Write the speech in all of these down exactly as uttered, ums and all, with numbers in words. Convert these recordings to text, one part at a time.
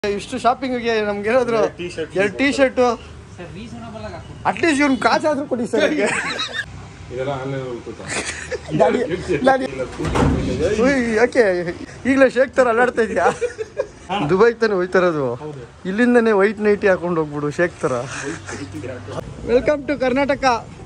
ಇಷ್ಟು ಶಾಪಿಂಗ್ಗೆ ನಮ್ಗೆ ಏನಾದ್ರು ಎರಡು ಟೀ ಶರ್ಟು ಅಟ್ಲೀಸ್ಟ್ ಇವ್ನ ಕಾಸಾದ್ರೂ ಕೊಡಿ ಸರ್. ಯಾಕೆ ಈಗಲೇ ಶೇಕ್ ತರ ಅಲ್ಲಾಡ್ತಾ ಇದೆಯಾ? ದುಬೈಗೆ ತಾನೆ ಹೋಯ್ತಾರದು, ಇಲ್ಲಿಂದನೇ ವೈಟ್ ನೈಟಿ ಹಾಕೊಂಡು ಹೋಗ್ಬಿಡು ಶೇಕ್ ತರ. Welcome to Karnataka.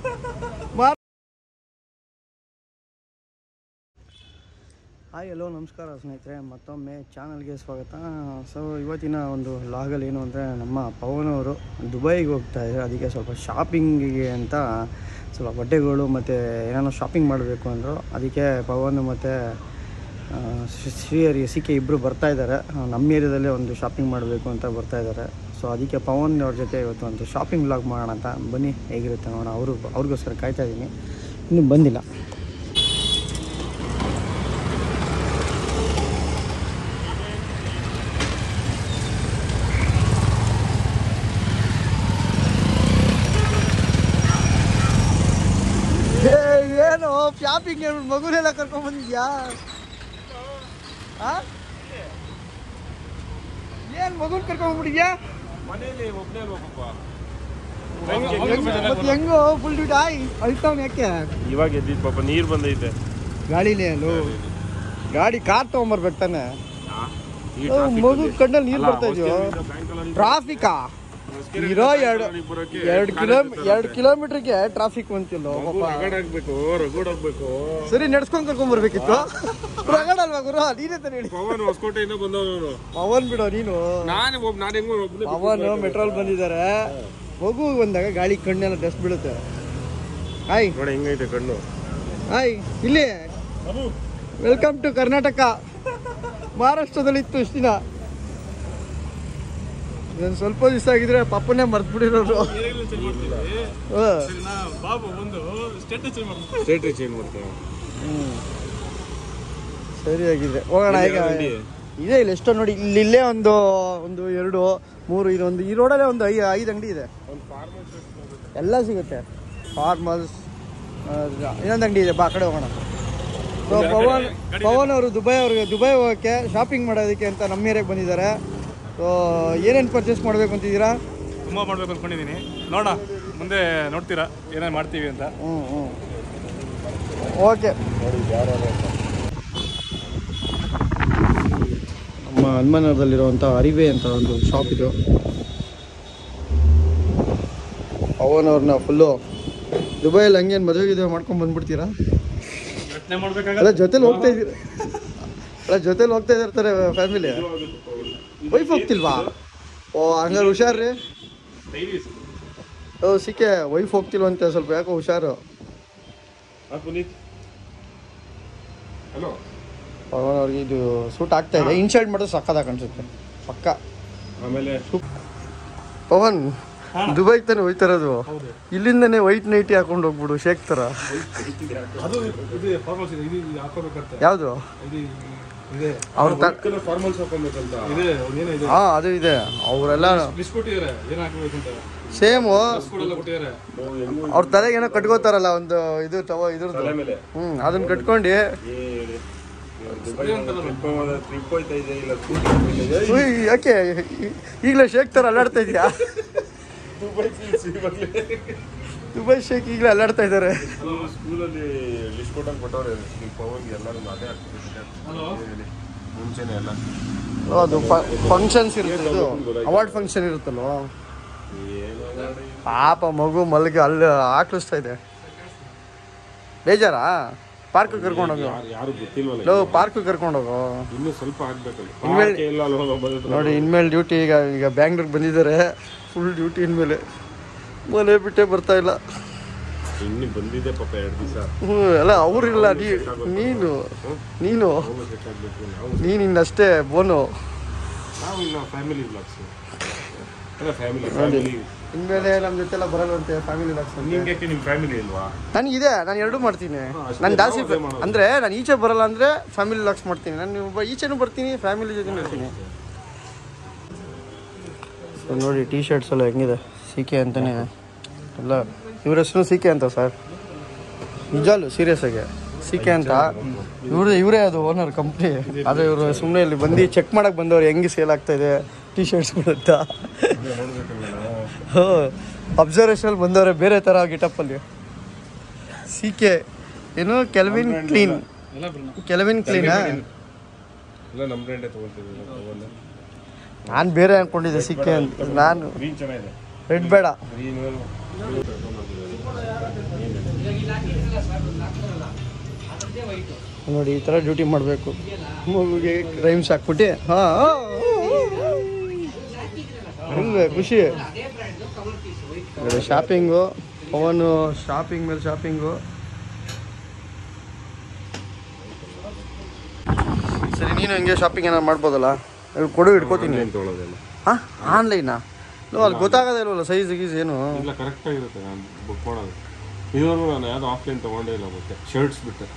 Hi hello ನಮಸ್ಕಾರ ಸ್ನೇಹಿತರೆ, ಮತ್ತೊಮ್ಮೆ ಚಾನಲ್ಗೆ ಸ್ವಾಗತ. ಸೊ ಇವತ್ತಿನ ಒಂದು ಲಾಗಲ್ಲಿ ಏನು ಅಂದರೆ, ನಮ್ಮ ಪವನ್ ಅವರು ದುಬೈಗೆ ಹೋಗ್ತಾ ಇದ್ದಾರೆ. ಅದಕ್ಕೆ ಸ್ವಲ್ಪ ಶಾಪಿಂಗಿಗೆ ಅಂತ ಸ್ವಲ್ಪ ಬಟ್ಟೆಗಳು ಮತ್ತು ಏನಾದ್ರು ಶಾಪಿಂಗ್ ಮಾಡಬೇಕು ಅಂದರು. ಅದಕ್ಕೆ ಪವನ್ ಮತ್ತು ಶ್ರೀಹರಿ ಸಿ ಕೆ ಇಬ್ಬರು ಬರ್ತಾಯಿದ್ದಾರೆ. ನಮ್ಮ ಏರಿಯಾದಲ್ಲೇ ಒಂದು ಶಾಪಿಂಗ್ ಮಾಡಬೇಕು ಅಂತ ಬರ್ತಾಯಿದ್ದಾರೆ. ಸೊ ಅದಕ್ಕೆ ಪವನ್ ಅವ್ರ ಜೊತೆ ಇವತ್ತು ಒಂದು ಶಾಪಿಂಗ್ ವ್ಲಾಗ್ ಮಾಡೋಣ ಅಂತ. ಬನ್ನಿ ಹೇಗಿರುತ್ತೆ ನೋಡೋಣ. ಅವರು ಅವ್ರಿಗೋಸ್ಕರ ಕಾಯ್ತಾ ಇದ್ದೀನಿ, ಇನ್ನೂ ಬಂದಿಲ್ಲ. ಏನು ಶಾಪಿಂಗ್ ಹೇಳ್ಬಿಟ್ಟು ಮಗುನೆಲ್ಲ ಕರ್ಕೊಂಡ್ ಬಂದಿದ್ಯಾ? ಏನ್ ಮಗುನ್ ಕರ್ಕೊಂಡ್ಬಿಟ್ಟಿದ್ಯಾ? ಹೆಂಗೋ ಫುಲ್ ಡ್ಯೂಟಿ ಆಯ್ ಅಳ್ತಾವ್ ಯಾಕೆ? ಇವಾಗ ಎದ್ದಿದ್ ಪಾಪ, ನೀರ್ ಬಂದೈತೆ ಗಾಡಿಲಿ. ಅಲ್ಲೂ ಗಾಡಿ ಕಾರ್ ತಗೊಂಬರ್ಬೇಕು ತಾನೆ. ಮಗು ಕಣ್ಣಲ್ಲಿ ನೀರ್ ಬರ್ತಾ ಇದೆಯೋ? ಟ್ರಾಫಿಕಾ ಇರೋ ಎರಡು ಎರಡು ಕಿಲೋ ಎರಡು ಕಿಲೋಮೀಟರ್ಗೆ ಟ್ರಾಫಿಕ್ ಬಂತಿಲ್ಲ. ಸರಿ ನಡ್ಸ್ಕೊಂಡ್ ಕರ್ಕೊಂಡ್ ಬರ್ಬೇಕಿತ್ತು. ರಗಡ ಅಲ್ವಾ ಗುರು? ನೀನೇ ತಾನೆ ಹೇಳಿ. ಪವನ್ ಬಿಡೋ ನೀನು. ಪವನ್ ಮೆಟ್ರೋಲ್ ಬಂದಿದ್ದಾರೆ. ಮಗು ಬಂದಾಗ ಗಾಳಿ ಕಣ್ಣೆಲ್ಲ ಡಸ್ಟ್ ಬೀಳುತ್ತೆ. ಹಾಯ್ ಹೆಂಗೈತೆ ಕಣ್ಣು. ಹಾಯ್ ಇಲ್ಲಿ ವೆಲ್ಕಮ್ ಟು ಕರ್ನಾಟಕ. ಮಹಾರಾಷ್ಟ್ರದಲ್ಲಿ ಇತ್ತು ಇಷ್ಟು ದಿನ. ಸ್ವಲ್ಪ ದಿವಸ ಆಗಿದ್ರೆ ಪಾಪನೇ ಮರ್ತ್ ಬಿಡಿರೋರು. ಸರಿಯಾಗಿದೆ, ಹೋಗೋಣ. ಈಗ ಇದೆ ಇಲ್ಲ ಎಷ್ಟೋ ನೋಡಿ. ಇಲ್ಲಿ ಇಲ್ಲೇ ಒಂದು ಒಂದು ಎರಡು ಮೂರು ಇದೊಂದು ಈ ರೋಡಲ್ಲೇ ಒಂದು ಐ ಐದು ಅಂಗಡಿ ಇದೆ. ಎಲ್ಲ ಸಿಗುತ್ತೆ. ಫಾರ್ಮಲ್ಸ್ ಇನ್ನೊಂದು ಅಂಗಡಿ ಇದೆ, ಬಾ ಕಡೆ ಹೋಗೋಣ. ಸೊ ಪವನ್ ಪವನ್ ಅವರು ದುಬೈ ಅವ್ರಿಗೆ ದುಬೈ ಹೋಗೋಕ್ಕೆ ಶಾಪಿಂಗ್ ಮಾಡೋದಕ್ಕೆ ಅಂತ ನಮ್ಮ ಏರಿಯಾಗೆ ಬಂದಿದ್ದಾರೆ. ಸೊ ಏನೇನು ಪರ್ಚೇಸ್ ಮಾಡಬೇಕು ಅಂತಿದ್ದೀರಾ? ತುಂಬ ಮಾಡಬೇಕು ಅಂದ್ಕೊಂಡಿದ್ದೀನಿ. ನೋಡೋಣ ಮುಂದೆ ನೋಡ್ತೀರಾ ಏನೇನು ಮಾಡ್ತೀವಿ ಅಂತ. ಹ್ಞೂ ಹ್ಞೂ ಓಕೆ. ನಮ್ಮ ಹನುಮನಗರದಲ್ಲಿರುವಂಥ ಅರಿವೆ ಅಂತ ಒಂದು ಶಾಪ್ ಇದು. ಪವನ್ ಅವ್ರನ್ನ ಫುಲ್ಲು ದುಬೈಯಲ್ಲಿ ಹಂಗೇನು ಮದುವೆ ಗಿದುವೆ ಮಾಡ್ಕೊಂಡು ಬಂದ್ಬಿಡ್ತೀರಾ? ಅಲ್ಲ ಜೊತೆಲಿ ಹೋಗ್ತಾ ಇದ್ದೀರ ಅಲ್ಲ ಜೊತೆಲಿ ಹೋಗ್ತಾ ಇರ್ತಾರೆ ಫ್ಯಾಮಿಲಿ. ವೈಫ್ ಹೋಗ್ತಿಲ್ವಾ? ಓ ಹಂಗಾರೆ ಹುಷಾರ್ರಿ. ಓ ಸಿಕ್ಕೆ ವೈಫ್ ಹೋಗ್ತಿಲ್ವಂತೆ, ಸ್ವಲ್ಪ ಯಾಕೋ ಹುಷಾರು. ಪವನ್ ಅವ್ರಿಗೆ ಇದು ಸೂಟ್ ಆಗ್ತಾ ಇದೆ. ಇನ್ಶರ್ಟ್ ಮಾಡೋದು ಸಕ್ಕದಾಗ ಅನ್ಸುತ್ತೆ ಪಕ್ಕ. ಆಮೇಲೆ ಪವನ್ ದುಬೈಗೆ ತಾನೆ ಹೋಯ್ತಾರದು, ಇಲ್ಲಿಂದನೇ ವೈಟ್ ನೈಟಿ ಹಾಕೊಂಡು ಹೋಗ್ಬಿಡು ಶೇಕ್ ತರ. ಯಾವುದು ಅವ್ರ ಹಾ ಅದು ಇದೆ. ಅವರೆಲ್ಲ ಸೇಮು ಅವ್ರ ತಲೆಗೆ ಏನೋ ಕಟ್ಕೋತಾರಲ್ಲ ಒಂದು ಇದು ತವ ಇದ್ರದ್ದು. ಹ್ಮ್ ಅದನ್ನ ಕಟ್ಕೊಂಡು ಯಾಕೆ ಈಗಲೇ ಶೇಕ್ ತರ ಅಲ್ಲಾಡ್ತಾ ಇದೆಯಾ? ದುಬೈ ಶೇಕ್ ಈಗಲೇ ಅಲ್ಲಾಡ್ತಾ ಇದ್ದಾರೆ. ಅದು ಫಂಕ್ಷನ್ಸ್ ಇರುತ್ತೆ, ಇದು ಅವಾರ್ಡ್ ಫಂಕ್ಷನ್ ಇರುತ್ತಲ್ವ. ಪಾಪ ಮಗು ಮಲ್ಗೆ ಅಲ್ಲಿ ಆಕಳಿಸ್ತಾ ಇದೆ. ಬೇಜಾರಾ? ಪಾರ್ಕ್ ಕರ್ಕೊಂಡೋಗು. ಪಾರ್ಕ್ ಕರ್ಕೊಂಡೋಗು. ಇನ್ನು ಸ್ವಲ್ಪ ಆಗ್ಬೇಕಲ್ಲ ನೋಡಿ. ಇನ್ಮೇಲೆ ಡ್ಯೂಟಿ ಈಗ ಈಗ ಬ್ಯಾಂಗ್ಳೂರ್ಗೆ ಬಂದಿದ್ದಾರೆ. ಫುಲ್ ಡ್ಯೂಟಿ ಇನ್ಮೇಲೆ. ಮನೆ ಬಿಟ್ಟೆ ಬರ್ತಾ ಇಲ್ಲ. ಇನ್ನು ಬಂದಿದೆ ಪಾಪ ಎರಡು ದಿವಸ. ಹ್ಞೂ ಅಲ್ಲ ಅವ್ರಿಲ್ಲ, ನೀನು ನೀನು ನೀನು ಇನ್ನಷ್ಟೇ ಬೋನು. ಇನ್ಮೇಲೆ ನಮ್ಮ ಜೊತೆ ಎಲ್ಲ ಬರಲ್ವಂತೆ ಫ್ಯಾಮಿಲಿ ವ್ಲಾಗ್ಸ್. ನಿಮ್ಮ ಫ್ಯಾಮಿಲಿ ಇಲ್ವಾ? ನನಗಿದೆ, ನಾನು ಎರಡೂ ಮಾಡ್ತೀನಿ. ನಾನು ಜಾಸ್ತಿ ಅಂದರೆ ನಾನು ಈಚೆ ಬರಲ್ಲ ಅಂದರೆ ಫ್ಯಾಮಿಲಿ ವ್ಲಾಗ್ಸ್ ಮಾಡ್ತೀನಿ. ನಾನು ಈಚೆನೂ ಬರ್ತೀನಿ, ಫ್ಯಾಮಿಲಿ ಜೊತೆ ಇರ್ತೀನಿ. ಸೊ ನೋಡಿ ಟೀ ಶರ್ಟ್ಸ್ ಎಲ್ಲ ಹೆಂಗಿದೆ. ಸಿ ಕೆ ಅಂತಲೇ ಎಲ್ಲ. ಇವ್ರ ಹೆಸರು ಸಿ ಕೆ ಅಂತ ಸರ್, ನಿಜಾಲು ಸೀರಿಯಸ್ ಆಗಿ ಸಿ ಕೆ ಅಂತ. ಇವ್ರೇ ಇವರೇ ಅದು ಓನರ್ ಕಂಪ್ನಿ. ಆದರೆ ಇವರು ಸುಮ್ಮನೆ ಇಲ್ಲಿ ಬಂದು ಚೆಕ್ ಮಾಡೋಕ್ಕೆ ಬಂದವ್ರು ಹೆಂಗೆ ಸೇಲ್ ಆಗ್ತಾಯಿದೆ ಟಿ ಶರ್ಟ್ಸ್ ಬರುತ್ತಾ? ಹೋ ಅಬ್ಸರ್ವೇಷನ್ ಬಂದವ್ರೆ ಬೇರೆ ಥರ ಗಿಟಪ್ಪಲ್ಲಿ. ಸಿ ಕೆ ಏನು ಕೆಲ್ವಿನ್ ಕ್ಲೀನ್ ಕೆಲ್ವಿನ್ ಕ್ಲೀನಾ? ನಾನು ಬೇರೆ ಅನ್ಕೊಂಡಿದ್ದೆ ಸಿ ಕೆ ಅಂತ. ನಾನು ರೆಡ್ ಬೇಡ. ನೋಡಿ ಈ ಥರ ಡ್ಯೂಟಿ ಮಾಡಬೇಕು. ಮಗುಗೆ ರೈಮ್ಸ್ ಹಾಕ್ಬಿಟ್ಟು ಹಾಂ ಹೆಂಗೆ ಖುಷಿ. ಶಾಪಿಂಗು ಅವನು ಶಾಪಿಂಗ್ ಮೇಲೆ ಶಾಪಿಂಗು. ಸರಿ ನೀನು ಹಿಂಗೆ ಶಾಪಿಂಗ್ ಏನಾರು ಮಾಡ್ಬೋದಲ್ಲ? ಕೊಡು ಇಟ್ಕೋತೀನಿ. ಹಾಂ ಆನ್ಲೈನಾ? ಅಲ್ಲಿ ಗೊತ್ತಾಗೋದೇ ಇಲ್ವಲ್ಲ ಸೈಜ್ ಗೀಸ್ ಏನು? ಇಲ್ಲ ಕರೆಕ್ಟಾಗಿರುತ್ತೆ ನಾನು ಬುಕ್ ಮಾಡೋದು. ಇದುವರೆಗೂ ನಾನು ಯಾವುದೋ ಆಫ್ಲೈನ್ ತೊಗೊಂಡೇ ಇಲ್ಲ. ಮತ್ತೆ ಶರ್ಟ್ಸ್ ಬಿಟ್ಟೆ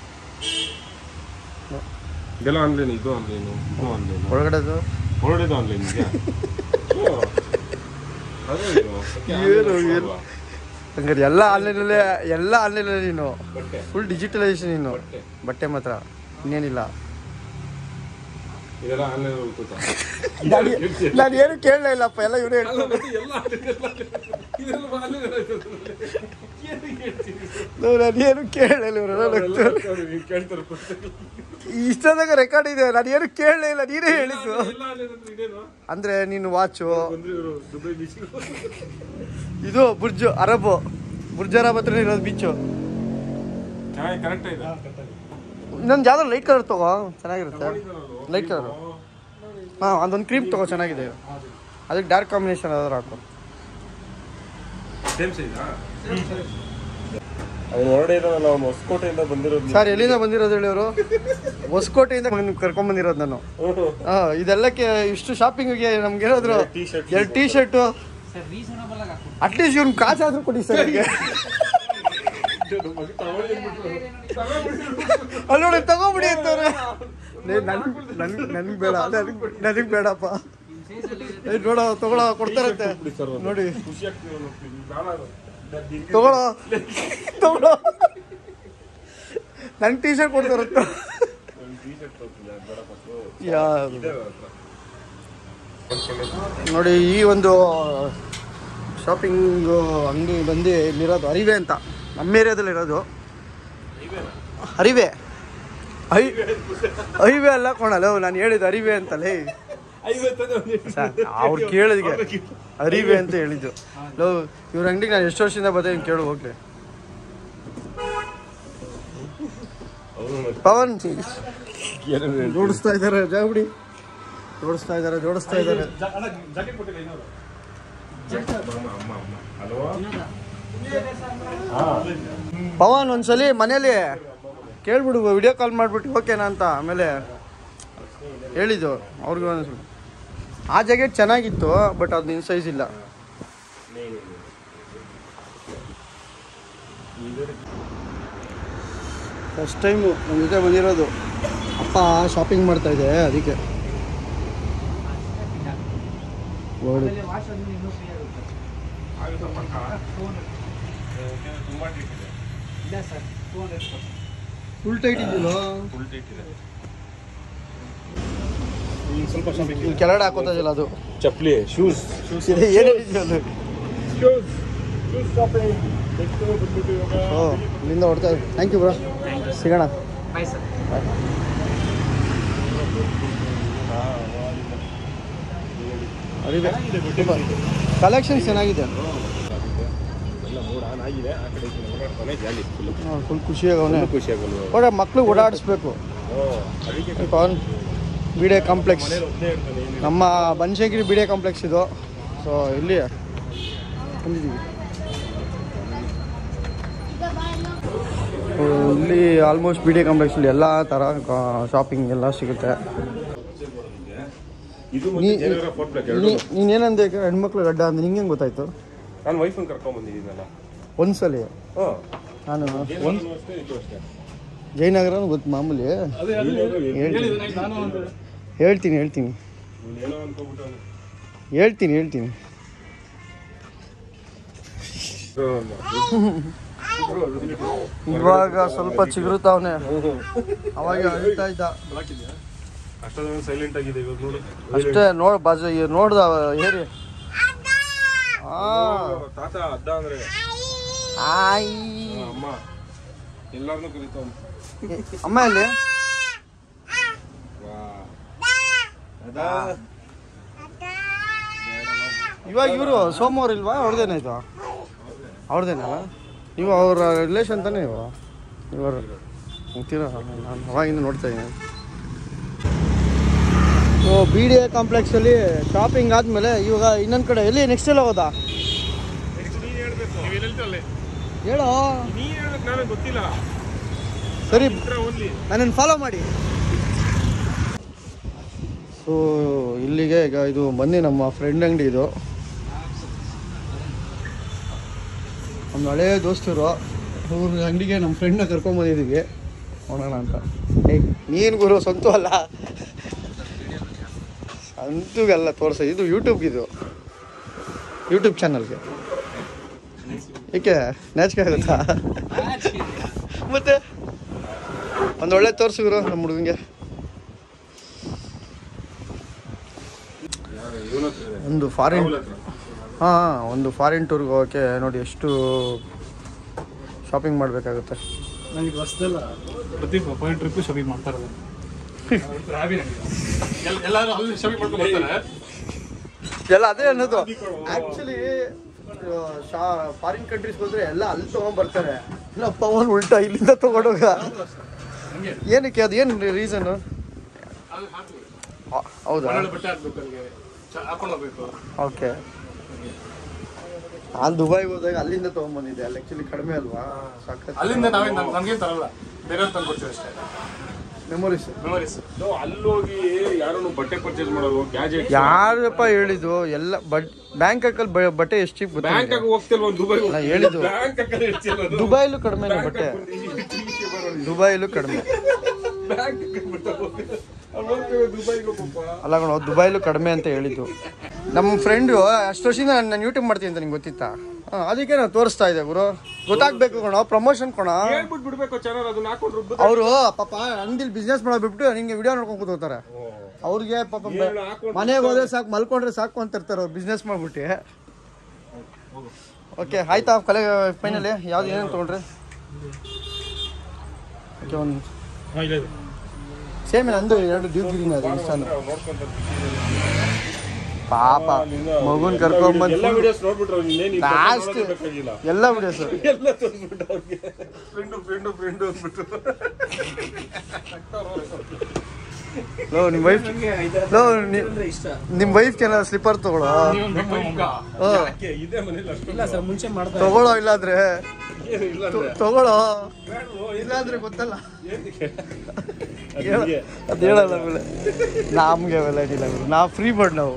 ಇದೆಲ್ಲ ಆನ್ಲೈನ್. ಇದು ಆನ್ಲೈನು ಇದು ಆನ್ಲೈನ್. ಒಳಗಡೆದು ಹೊರಡಿದು ಆನ್ಲೈನ್ ಇದೆಯಾ? ಏನು ಹಂಗಾರೆ ಎಲ್ಲ ಆನ್ಲೈನಲ್ಲೇ ಎಲ್ಲ ಆನ್ಲೈನಲ್ಲೇ ನೀನು ಫುಲ್ ಡಿಜಿಟಲೈಸೇಷನ್ ನೀನು. ಬಟ್ಟೆ ಮಾತ್ರ ಇನ್ನೇನಿಲ್ಲ. ಇದೆಲ್ಲ ಆನ್ಲೈನ್. ನಾನು ಏನು ಕೇಳಲೇ ಇಲ್ಲಪ್ಪ, ಎಲ್ಲ ಇವರೇ ಹೇಳ್ತಾರೆ. ನಾನು ಏನು ಕೇಳಲಿಲ್ಲ ಇವರು ಇಷ್ಟದಾಗ ರೆಕಾರ್ಡ್ ಇದೆ. ನಾನು ಏನು ಕೇಳಲೇ ಇಲ್ಲ, ನೀನೇ ಹೇಳಿದ್ದು. ಅಂದ್ರೆ ನೀನು ವಾಚು ಇದು ಬುರ್ಜು ಅರಬ್ ಬುರ್ಜ್ ಅರಬ್ ಹತ್ರ ಇರೋದು ಬೀಚು. ನಂದು ಯಾವ್ದಾರು ಲೈಟ್ ಕಲರ್ ತಗೋ, ಚೆನ್ನಾಗಿರುತ್ತೆ. ಲೈಟ್ ಕಲರ್ ಹಾಂ ಅದೊಂದು ಕ್ರೀಮ್ ತಗೋ, ಚೆನ್ನಾಗಿದೆ. ಅದಕ್ಕೆ ಡಾರ್ಕ್ ಕಾಂಬಿನೇಷನ್ ಯಾವ್ದಾರು ಹಾಕು. ಹೊಸಕೋಟೆಯಿಂದ ಬಂದಿರೋದು ಸರ್. ಎಲ್ಲಿಂದ ಬಂದಿರೋದು ಹೇಳಿ ಅವರು? ಹೊಸಕೋಟೆಯಿಂದ ಕರ್ಕೊಂಡ್ ಬಂದಿರೋದು ನಾನು. ಹಾಂ ಇದೆಲ್ಲಕ್ಕೆ ಇಷ್ಟು ಶಾಪಿಂಗಿಗೆ ನಮ್ಗೆ ಏನಾದ್ರು ಎರಡು ಟೀ ಶರ್ಟು ಅಟ್ಲೀಸ್ಟ್ ಇವ್ನ ಕಾಸಾದ್ರೂ ಕೊಡಿ ಸರ್. ನನಗೆ ಅಲ್ಲಿ ನೋಡಿ ತಗೋಬಿಡಿ ಅಂತವ್ರೆ. ನನ್ಗೆ ನನ್ಗೆ ಬೇಡ, ನನಗೆ ನನಗೆ ಬೇಡಪ್ಪ. ನೋಡೋ ತಗೊಳ್ಳೋ ಕೊಡ್ತಾರಂತೆ ನೋಡಿ. ತಗೊಳ್ಳೋ ತಗೊಳ್ಳೋ ನಂಗೆ ಟೀ ಶರ್ಟ್ ಕೊಡ್ತಾರಂತ. ನೋಡಿ ಈ ಒಂದು ಶಾಪಿಂಗ್ ಅಂಗಡಿ ಬಂದು ಇಲ್ಲಿರೋದು ಅರಿವೆ ಅಂತ, ನಮ್ಮ ಏರಿಯಾದಲ್ಲಿ ಇರೋದು. ಅರಿವೆ ಐ ಐವೆ ಅಲ್ಲ ಕೊಣಲ್ಲ, ನಾನು ಹೇಳಿದ್ದು ಅರಿವೆ ಅಂತಲೇ. ಅವ್ರು ಕೇಳಿದ್ಗೆ ಅರಿವೆ ಅಂತ ಹೇಳಿದ್ದು. ಲೋ ಇವ್ರ ಅಂಗಡಿಗೆ ನಾನು ಎಷ್ಟು ವರ್ಷದಿಂದ ಬರ್ತೀನಿ ಕೇಳು ಹೋಗ್ಲಿ. ಪವನ್ ಜೋಡಿಸ್ತಾ ಇದ್ದಾರೆ, ಜಾಗುಡಿ ಜೋಡಿಸ್ತಾ ಇದ್ದಾರೆ ಜೋಡಿಸ್ತಾ ಇದ್ದಾರೆ ಪವನ್ ಒಂದ್ಸಲಿ ಮನೇಲಿ ಕೇಳ್ಬಿಡು, ವಿಡಿಯೋ ಕಾಲ್ ಮಾಡಿಬಿಟ್ಟು ಓಕೆನಾ ಅಂತ. ಆಮೇಲೆ ಹೇಳಿದ್ದು ಅವ್ರಿಗೂ ಒಂದ್ಸಲ. ಆ ಜಾಕೆಟ್ ಚೆನ್ನಾಗಿತ್ತು, ಬಟ್ ಅದು ನಿನ್ನ ಸೈಜ್ ಇಲ್ಲ. ಫಸ್ಟ್ ಟೈಮು ನಮ್ಮ ಜೊತೆ ಬಂದಿರೋದು. ಅಪ್ಪ ಶಾಪಿಂಗ್ ಮಾಡ್ತಾ ಇದೆ ಅದಕ್ಕೆ. ಫುಲ್ ಟೈಟ್ ಇದೆಯಲ್ಲ, ಸ್ವಲ್ಪ ಶಾಪಿಂಗ್ ಕೆಳಗಡೆ ಹಾಕೋತಾ ಇದೆಯಲ್ಲ ಅದು ಚಪ್ಪಲಿ ಶೂಸ್ ಶೂಸ್ ಇದೆ. ಏನಿದೆಯೋ ಅದು ಶೂಸ್ ಶೂಸ್ ಶಾಪಿಂಗ್. ಓ ಇಲ್ಲಿಂದ ಹೊಡ್ತಾ ಇದ್ದೀವಿ. ಥ್ಯಾಂಕ್ ಯು ಬ್ರೋ, ಸಿಗೋಣ. Bye sir. ಅರಿವೆ ಕಲೆಕ್ಷನ್ಸ್ ಚೆನ್ನಾಗಿದೆ. ಫುಲ್ ಖುಷಿಯಾಗವನೆ. ಒಳ್ಳೆ ಮಕ್ಳು ಓಡಾಡಿಸ್ಬೇಕು. ಬಿ ಡೆ ಕಾಂಪ್ಲೆಕ್ಸ್, ನಮ್ಮ ಬನಶಂಕರಿ ಬಿ ಡೆ ಕಾಂಪ್ಲೆಕ್ಸ್ ಇದು. ಸೊ ಇಲ್ಲಿ ಬಂದಿದ್ದೀವಿ. ಇಲ್ಲಿ ಆಲ್ಮೋಸ್ಟ್ ಬಿ ಡೆ ಕಾಂಪ್ಲೆಕ್ಸಲ್ಲಿ ಎಲ್ಲ ಥರ ಶಾಪಿಂಗ್ ಎಲ್ಲ ಸಿಗುತ್ತೆ. ನೀನೇನಂದೆ ಹೆಣ್ಮಕ್ಳು ಗಡ್ಡ ಅಂದ್ರೆ ನಿಂಗೆ ಹೆಂಗೆ ಗೊತ್ತಾಯ್ತು? ನಾನು ವೈಫನ್ ಕರ್ಕೊಂಡ್ ಬಂದಿದ್ದೀನಲ್ಲ ಒಂದ್ಸಲಿ. ನಾನು ಜಯನಗರ ಗೊತ್ತು ಮಾಮೂಲಿ. ಹೇಳ್ತೀನಿ ಹೇಳ್ತೀನಿ ಹೇಳ್ತೀನಿ ಹೇಳ್ತೀನಿ ಇವಾಗ ಸ್ವಲ್ಪ ಚಿಗುರುತ್ತಾವನೆ. ಅವಾಗ ಅಳ್ತಾ ಇದ್ದ. ಅಷ್ಟೊಂದು ಸೈಲೆಂಟ್ ಆಗಿದೆ ಇವಾಗ ನೋಡು. ಅಷ್ಟೇ ನೋಡ್ ಬಾಜು ನೋಡ್ದ ಹೇರಿ. ತಾತ ಅದ್ದ ಅಂದ್ರೆ ಆಯ್ ಅಮ್ಮ ಎಲ್ಲಾರನ್ನೂ ಕರೀತಾವ. ಅಮ್ಮ ಅಲ್ಲಿ ಇವಾಗ ಇವರು ಸೋಮವಾರ ಇಲ್ವಾ? ಅವ್ರದ್ದೇನಾಯ್ತು? ಅವ್ರದ್ದೇನಲ್ಲ, ನೀವು ಅವ್ರ ರಿಲೇಷನ್ ತಾನೇ ಇವ ಇವರು ಗೊತ್ತಿರ. ನಾನು ಅವಾಗಿಂದ ನೋಡ್ತಾ ಇದ್ದೀನಿ. ಸೊ ಬಿ ಡಿ ಎ ಕಾಂಪ್ಲೆಕ್ಸಲ್ಲಿ ಶಾಪಿಂಗ್ ಆದಮೇಲೆ ಇವಾಗ ಇನ್ನೊಂದು ಕಡೆ ಎಲ್ಲಿ ನೆಕ್ಸ್ಟ್ ಎಲ್ಲ ಹೋದಾ ಹೇಳೋ. ಗೊತ್ತಿಲ್ಲ, ಸರಿ ನನ್ನನ್ನು ಫಾಲೋ ಮಾಡಿ. ಸೊ ಇಲ್ಲಿಗೆ ಈಗ ಇದು ಬನ್ನಿ ನಮ್ಮ ಫ್ರೆಂಡ್ ಅಂಗಡಿ. ಇದು ನಮ್ಮ ಹಳೇ ದೋಸ್ತರು ಅವ್ರ ಅಂಗಡಿಗೆ ನಮ್ಮ ಫ್ರೆಂಡ್ನ ಕರ್ಕೊಂಬಂದಿದ್ದೀವಿ ನೋಡೋಣ ಅಂತ. ಏಯ್ ನೀನು ಗುರು ಸ್ವಂತ ಅಲ್ಲ, ಸ್ವಂತಗೆಲ್ಲ ತೋರಿಸ. ಇದು ಯೂಟ್ಯೂಬ್ಗಿದು, ಯೂಟ್ಯೂಬ್ ಚಾನಲ್ಗೆ. ಏಕೆ ನಾಚಿಕೆ ಆಗುತ್ತಾ? ಮತ್ತೆ ಒಂದೊಳ್ಳೆ ತೋರಿಸು ಗುರು ನಮ್ಮ ಹುಡುಗಂಗೆ. ಒಂದು ಫಾರಿನ್ ಹಾಂ ಒಂದು ಫಾರಿನ್ ಟೂರ್ಗೆ ಹೋಗೋಕ್ಕೆ ನೋಡಿ ಎಷ್ಟು ಶಾಪಿಂಗ್ ಮಾಡಬೇಕಾಗುತ್ತೆ. ನನಗೆ ಹೊಸದಲ್ಲ, ಪ್ರತಿ ಫಾರಿನ್ ಟ್ರಿಪ್ ಶಾಪಿಂಗ್ ಮಾಡ್ತಾ ಇರೋದು. ಎಲ್ಲರೂ ಅಲ್ಲಿ ಶಾಪಿಂಗ್ ಮಾಡ್ಕೊಂಡು ಬರ್ತಾರೆ ಎಲ್ಲ ಅದೇ ಅನ್ನೋದು. ಆ್ಯಕ್ಚುಲಿ ಶಾ ಫಾರಿನ್ ಕಂಟ್ರೀಸ್ ಹೋದ್ರೆ ಎಲ್ಲ ಅಲ್ಲಿ ತೊಗೊಂಡ್ಬರ್ತಾರೆ. ಇಲ್ಲ ಪವನ್ ಉಲ್ಟಾ ಇಲ್ಲಿಂದ ತೊಗೊಂಡೋಗ. ಏನಕ್ಕೆ ಅದು ಏನು ರೀಸನ್ನು? ಹೌದಾ? ಓಕೆ. ನಾನು ದುಬೈಗೆ ಹೋದಾಗ ಅಲ್ಲಿಂದ ತೊಗೊಂಡ್ಬಂದಿದ್ದೆ. ಅಲ್ಲಿ ಆ್ಯಕ್ಚುಲಿ ಕಡಿಮೆ ಅಲ್ವಾ? ಸಾಕು ಅಲ್ಲಿಂದ ನಾವೇ ನಮ್ಗೇನು ತರಲ್ಲ, ಬೇರೆ ತಂದು ಕೊಡ್ತೀವಿ ಅಷ್ಟೇ. Memories memories. ಅಲ್ಲಿ ಹೋಗಿ ಯಾರು ಬಟ್ಟೆ ಪರ್ಚೇಸ್ ಮಾಡೋದು, ಗ್ಯಾಜೆಟ್ ಯಾರಪ್ಪ ಹೇಳಿದ್ದು? ಎಲ್ಲ ಬಟ್ ಬ್ಯಾಂಕಾಕಲ್ಲಿ ಬಟ್ಟೆ ಎಷ್ಟು ಚೀಪ್ ಗೊತ್ತಾ? ಬ್ಯಾಂಕಾಗ ಹೋಗ್ತಿಲ್ವ ದುಬೈ? ನಾ ಹೇಳಿದ್ದು ದುಬೈಲು ಕಡಿಮೆ ಬಟ್ಟೆ, ದುಬೈಲು ಕಡಿಮೆ ಅಲ್ಲ ಕಣ, ದುಬೈಲು ಕಡಿಮೆ ಅಂತ ಹೇಳಿದ್ದು. ನಮ್ಮ ಫ್ರೆಂಡು ಅಷ್ಟು ವರ್ಷದಿಂದ ನಾನು ಯೂಟ್ಯೂಬ್ ಮಾಡ್ತೀನಿ ಅಂತ ನಿಂಗೆ ಗೊತ್ತಿತ್ತಾ? ಹಾಂ, ಅದಕ್ಕೆ ನಾವು ತೋರಿಸ್ತಾ ಇದ್ದೆ ಗುರು. ಗೊತ್ತಾಗಬೇಕು ಕಣ, ಪ್ರಮೋಷನ್ ಕಣ. ಅವರು ಪಾಪ ಅಂಗಡಿಲಿ ಬಿಸ್ನೆಸ್ ಮಾಡೋದು ಬಿಟ್ಬಿಟ್ಟು ನಿಂಗೆ ವಿಡಿಯೋ ನೋಡ್ಕೊಂಡು ಕೂತ್ಕೋತಾರೆ. ಅವ್ರಿಗೆ ಪಾಪ ಮನೆಗೆ ಹೋದ್ರೆ ಸಾಕು, ಮಲ್ಕೊಂಡ್ರೆ ಸಾಕು ಅಂತ ಇರ್ತಾರೆ ಅವ್ರು ಬಿಸ್ನೆಸ್ ಮಾಡ್ಬಿಟ್ಟು. ಓಕೆ ಆಯ್ತಾ? ಕಲೆ ಫೈನಲಿ ಯಾವ್ದು ಏನೇನು ತೊಗೊಂಡ್ರಿ? ಓಕೆ ಒಂದು ಸೇಮ್ ನಂದು ಎರಡು ಡ್ಯೂಬ್ಗಿರಿನ ಅದು ಇಷ್ಟನ. ಪಾಪ ಮಗುನ್ ಕರ್ಕೊಂಡ್ಬಂದು ಎಲ್ಲ ವಿಡಿಯೋಸ್ ಲೋ ನಿಮ್ಮ ವೈಫ್ ಲೋ ನಿಮ್ಮ ವೈಫ್ಗೆ ಏನಾದ್ರು ಸ್ಲಿಪ್ಪರ್ ತಗೊಳ್ಳೋ ತಗೊಳ್ಳೋ, ಇಲ್ಲಾಂದ್ರೆ ತಗೊಳ್ಳೋ, ಇಲ್ಲಾಂದ್ರೆ ಗೊತ್ತಲ್ಲ ಅದು ಹೇಳಲ್ಲ. ಆಮೇಲೆ ನಮ್ಗೆ ಅವೆಲ್ಲ ಏನಿಲ್ಲ, ನಾವು ಫ್ರೀ ಬರ್ಡ್. ನಾವು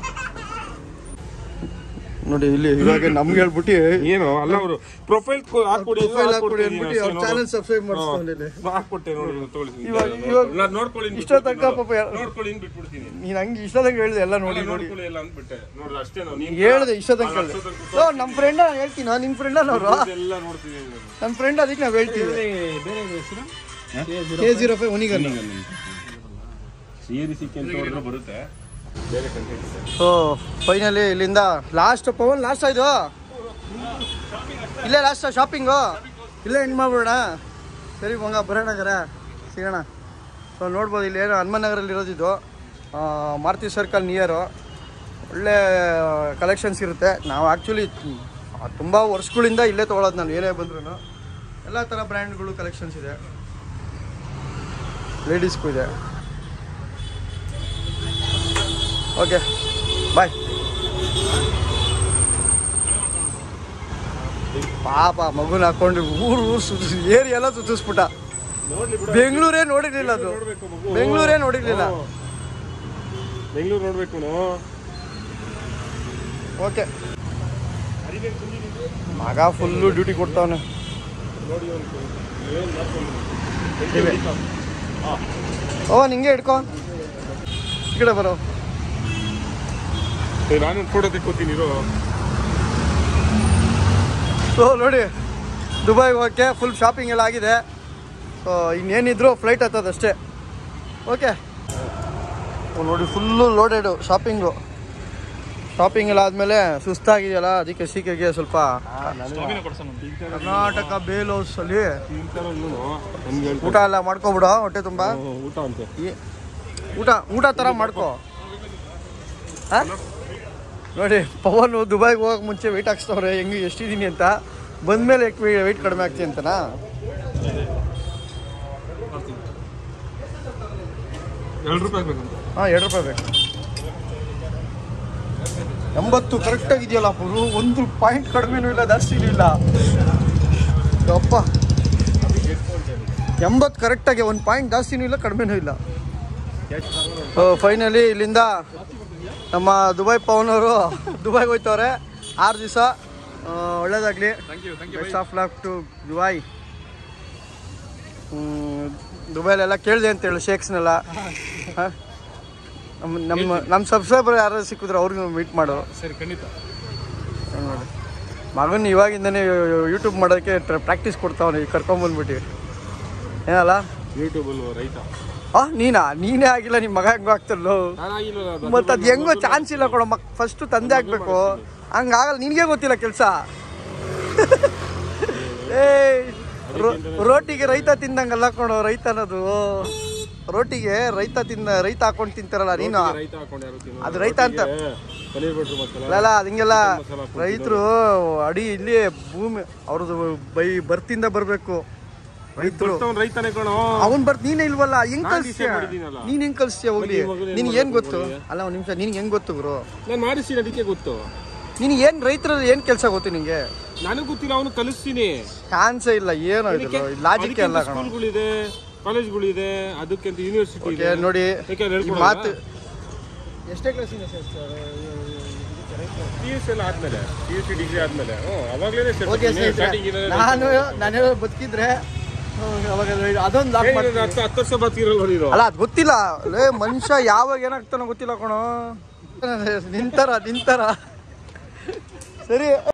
ನೋಡಿ ಇಲ್ಲಿ ಇವಾಗ ನಮ್ಗೆ ಹೇಳ್ಬಿಟ್ಟು ಏನು ಅಲ್ಲ, ಅವರು ಪ್ರೊಫೈಲ್ ಹಾಕ್ಕೊಡಿ ಹಾಕ್ಕೊಡಿ ಅಂದ್ಬಿಟ್ಟು ಅವ್ರ ಚಾನಲ್ ಸಬ್ಸ್ಕ್ರೈಬ್ ಮಾಡಿಸ್ಕೊಂಡಿಲ್ಲ. ಹಾಕ್ಕೊಟ್ಟೆ ನೋಡಿ, ಇವಾಗ ಇವಾಗ ನೋಡ್ಕೊಳ್ಳಿ, ಇಷ್ಟ ತನಕ ಪಾಪ ನೋಡ್ಕೊಳ್ಳಿ ಬಿಟ್ಬಿಡ್ತೀನಿ. ನೀನ್ ಹಂಗೆ ಇಷ್ಟ ತನಕ ಹೇಳಿದೆ ಎಲ್ಲ ನೋಡಿ ನೋಡಿ ಎಲ್ಲ ಅಂದ್ಬಿಟ್ಟೆ ನೋಡ್ರಿ ಅಷ್ಟೇ. ಹೇಳಿದೆ ಇಷ್ಟ ತನಕ ಹೇಳಿದೆ. ನಮ್ಮ ಫ್ರೆಂಡ್ ಹೇಳ್ತೀನ, ನಿಮ್ ಫ್ರೆಂಡ್ ಅನ್ನೋರು ಎಲ್ಲ ನೋಡ್ತೀವಿ. ನಮ್ಮ ಫ್ರೆಂಡ್ ಅದಕ್ಕೆ ನಾವು ಹೇಳ್ತೀವಿ. ಕೆ ಜೀರೋ ಫೈವ್ ಒನಿಗನ್ ಬರುತ್ತೆ. ಸೊ ಫೈನಲಿ ಇಲ್ಲಿಂದ ಲಾಸ್ಟ್ ಪವನ್ ಲಾಸ್ಟ್ ಆಯ್ತು. ಇಲ್ಲೇ ಲಾಸ್ಟ್ ಶಾಪಿಂಗು, ಇಲ್ಲೇ ಎಂಡ್ ಮಾಡ್ಬಿಡೋಣ. ಸರಿ ಮಂಗ ಬರೋಣಗಾರ ಸಿಗೋಣ. ಸೊ ನೋಡ್ಬೋದು ಇಲ್ಲಿ ಏನು ಹನುಮನ್ ನಗರಲ್ಲಿ ಇರೋದಿದ್ದು, ಮಾರುತಿ ಸರ್ಕಲ್ ನಿಯರು. ಒಳ್ಳೆ ಕಲೆಕ್ಷನ್ಸ್ ಇರುತ್ತೆ. ನಾವು ಆ್ಯಕ್ಚುಲಿ ತುಂಬ ವರ್ಷಗಳಿಂದ ಇಲ್ಲೇ ತೊಗೊಳೋದು. ನಾನು ಏನೇ ಬಂದ್ರೂ ಎಲ್ಲ ಥರ ಬ್ರ್ಯಾಂಡ್ಗಳು ಕಲೆಕ್ಷನ್ಸ್ ಇದೆ, ಲೇಡೀಸ್ಗೂ ಇದೆ. Okay bye. ಪಾಪ ಮಗುನ ಹಾಕೊಂಡು ಊರು ಊರು ಸುತ್ತ ಏರಿಯಾ ಎಲ್ಲ ಸುತ್ತಿಸ್ಬಿಟ್ಟ. ಬೆಂಗಳೂರೇ ನೋಡಿರ್ಲಿಲ್ಲ, ಅದು ಬೆಂಗಳೂರೇ ನೋಡಿರ್ಲಿಲ್ಲ. ಬೆಂಗಳೂರು ನೋಡ್ಬೇಕು. ಓಕೆ ಮಗ ಫುಲ್ಲು ಡ್ಯೂಟಿ ಕೊಡ್ತಾವನೆ. ಓ ನಿಂಗೆ ಹಿಡ್ಕೊ, ಈ ಕಡೆ ಬರೋ. ನಾನು ಫೋಟೋ ತೆಕ್ಕೋತೀನಿ. ಸೊ ನೋಡಿ ದುಬೈಗೆ ಹೋಗೋಕ್ಕೆ ಫುಲ್ ಶಾಪಿಂಗ್ ಎಲ್ಲ ಆಗಿದೆ. ಸೊ ಇನ್ನೇನಿದ್ರು ಫ್ಲೈಟ್ ಹತ್ತದಷ್ಟೇ. ಓಕೆ ನೋಡಿ ಫುಲ್ಲು ಲೋಡೆಡು ಶಾಪಿಂಗು ಶಾಪಿಂಗ್ ಎಲ್ಲ ಆದಮೇಲೆ ಸುಸ್ತಾಗಿದೆಯಲ್ಲ ಅದಕ್ಕೆ ಸೀಕೆಗೆ ಸ್ವಲ್ಪ ಕರ್ನಾಟಕ ಬೇಲ್ ಹೌಸಲ್ಲಿ ಊಟ ಎಲ್ಲ ಮಾಡ್ಕೊಬಿಡು ಹೊಟ್ಟೆ ತುಂಬ ಊಟ ಅಂತೆ ಊಟ ಊಟ ಥರ ಮಾಡ್ಕೊ ಹಾಂ ನೋಡಿ ಪವನ್ ದುಬೈಗೆ ಹೋಗಕ್ಕೆ ಮುಂಚೆ ವೆಯ್ಟ್ ಹಾಕ್ಸ್ತವ್ರೆ ಹೆಂಗೆ ಎಷ್ಟಿದ್ದೀನಿ ಅಂತ ಬಂದಮೇಲೆ ವೆಯ್ಟ್ ಕಡಿಮೆ ಆಗ್ತೀನಿ ಅಂತನಾ ಎರಡು ರೂಪಾಯಿ ಬೇಕು ಹಾಂ ಎರಡು ರೂಪಾಯಿ ಬೇಕು ಎಂಬತ್ತು ಕರೆಕ್ಟಾಗಿದೆಯಲ್ಲ ಪುರು ಒಂದು ಪಾಯಿಂಟ್ ಕಡಿಮೆನೂ ಇಲ್ಲ ಜಾಸ್ತಿನೂ ಇಲ್ಲ ಅಪ್ಪ ಎಂಬತ್ತು ಕರೆಕ್ಟಾಗಿ ಒಂದು ಪಾಯಿಂಟ್ ಜಾಸ್ತಿನೂ ಇಲ್ಲ ಕಡಿಮೆನೂ ಇಲ್ಲ ಫೈನಲಿ ಇಲ್ಲಿಂದ ನಮ್ಮ ದುಬೈ ಪವನವರು ದುಬೈಗೆ ಹೋಯ್ತವ್ರೆ ಆರು ದಿವಸ ಒಳ್ಳೇದಾಗಲಿ best of luck to Dubai ದುಬೈಲೆಲ್ಲ ಕೇಳಿದೆ ಅಂತೇಳಿ ಶೇಕ್ಸ್ನೆಲ್ಲ ಹಾಂ ನಮ್ಮ ನಮ್ಮ ನಮ್ಮ ಸಬ್ಸ್ಕ್ರೈಬರ್ ಯಾರು ಸಿಕ್ಕಿದ್ರೆ ಅವ್ರಿಗೆ ಮೀಟ್ ಮಾಡು ಸರಿ ಖಂಡಿತ ನೋಡಿ ಮಗನ ಇವಾಗಿಂದನೇ ಯೂಟ್ಯೂಬ್ ಮಾಡೋಕ್ಕೆ ಪ್ರಾಕ್ಟೀಸ್ ಕೊಡ್ತಾವನೆ ಕರ್ಕೊಂಬಂದ್ಬಿಟ್ಟು ಏನಲ್ಲ ಯೂಟ್ಯೂಬಲ್ಲಿ ರೈತ ಹಾಂ ನೀನಾ ನೀನೇ ಆಗಿಲ್ಲ ನಿಮ್ಮ ಮಗ ಹೆಂಗೋ ಆಗ್ತಿರ್ಲು ಮತ್ತು ಅದು ಹೆಂಗೋ ಚಾನ್ಸ್ ಇಲ್ಲ ಕೊಡೋ ಮಕ್ ಫಸ್ಟು ತಂದೆ ಆಗಬೇಕು ಹಂಗಾಗಲ್ಲ ನಿನಗೆ ಗೊತ್ತಿಲ್ಲ ಕೆಲಸ ಏ ರೋಟಿಗೆ ರೈತ ತಿಂದಂಗಲ್ಲ ಕೊಡೋ ರೈತ ಅನ್ನೋದು ರೋಟಿಗೆ ರೈತ ತಿಂದ ರೈತ ಹಾಕೊಂಡು ತಿಂತಾರಲ್ಲ ನೀನು ಅದು ರೈತ ಅಂತ ಅಲ್ಲ ಅದಂಗೆಲ್ಲ ರೈತರು ಅಡಿ ಇಲ್ಲಿ ಭೂಮಿ ಅವ್ರದ್ದು ಬೈ ಬರ್ತಿಂದ ಬರಬೇಕು ರೈತರು ಅವನ್ ಬರ್ತ ನೀನೇ ಇಲ್ವಲ್ಲ ಹೆಂಗ್ ಕಲ್ಸ್ತೀಯ ನೀನ್ ಹೆಂಗ್ ಕಲ್ಸ್ತೀಯ ಹೋಗ್ಲಿ ನಿನ್ಗೆ ಏನ್ ಗೊತ್ತು ಅಲ್ಲ ಒಂದ್ ನಿಮಿಷ ನಿನ್ಗೆ ಹೆಂಗ್ ಗೊತ್ತು ಗುರು ನಾನು ಮಾಡಿಸ್ತೀನಿ ಅದಕ್ಕೆ ಗೊತ್ತು ನಿನ್ಗೆ ಏನ್ ರೈತರ ಏನ್ ಕೆಲಸ ಗೊತ್ತು ನಿಂಗೆ ನನಗೆ ಗೊತ್ತಿಲ್ಲ ಅವನು ಕಲಿಸ್ತೀನಿ ಚಾನ್ಸೇ ಇಲ್ಲ ಏನೋ ಇದು ಲಾಜಿಕ್ ಎಲ್ಲ ಸ್ಕೂಲ್ಗಳಿದೆ ಕಾಲೇಜ್ಗಳಿದೆ ಅದಕ್ಕೆ ಯೂನಿವರ್ಸಿಟಿ ಇದೆ ನೋಡಿ ಮಾತು ಎಷ್ಟೇ ಕ್ಲಾಸಿಂದ ಪಿ ಯು ಸಿ ಎಲ್ಲ ಆದ್ಮೇಲೆ ಪಿ ಯು ಸಿ ಡಿಗ್ರಿ ಆದ್ಮೇಲೆ ಅವಾಗಲೇ ನಾನು ನಾನೇ ಬದುಕಿದ್ರೆ ಅದೊಂದು ಹತ್ತು ವರ್ಷ ಬದುಕಿರಲ್ಲ ನೀನು ಅಲ್ಲ ಅದು ಗೊತ್ತಿಲ್ಲ ಲೇ ಮನುಷ್ಯ ಯಾವಾಗ ಏನಾಗ್ತಾನೋ ಗೊತ್ತಿಲ್ಲ ಕಣೋ ನಿಂತರ ನಿಂತರ ಸರಿ